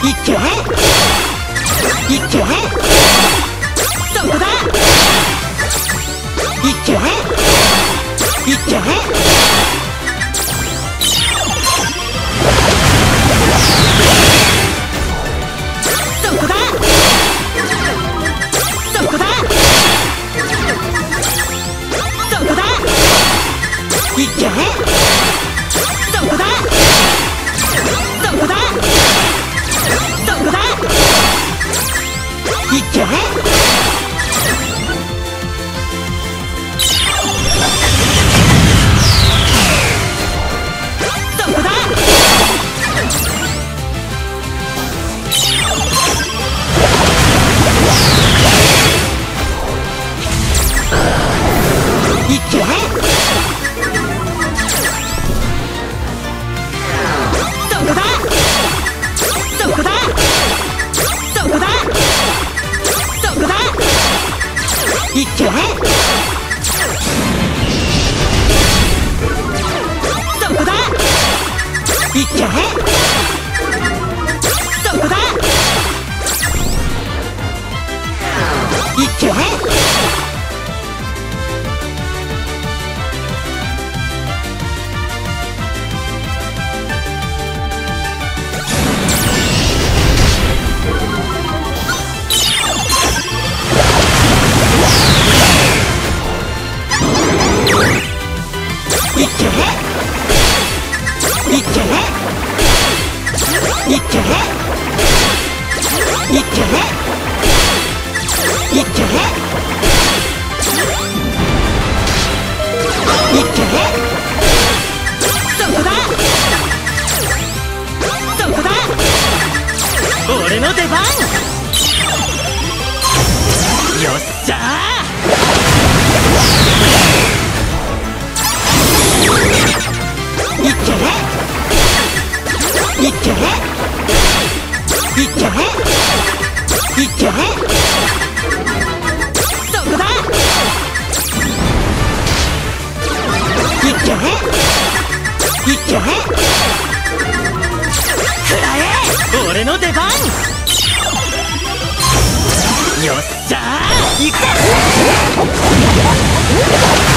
いけいけ、そこだ。いけいけ、そこだ。そこだ。そこだ。いけ、そこだ。そこだ。そこだ。いけ、そこだ。いけ、そこだ。そこだ。そこだ。そこだ。いけ、そこだ。いけ、そこだ。いけ、いけ、いけ、いけ、いけ、いけ、いけ、そこだ。そこだ。俺の出番。よっしゃー。いけ、いけ、いけ、いけ、そこだ。いけ、いけ、くらえ、俺の出番。よっしゃー、いくぞ。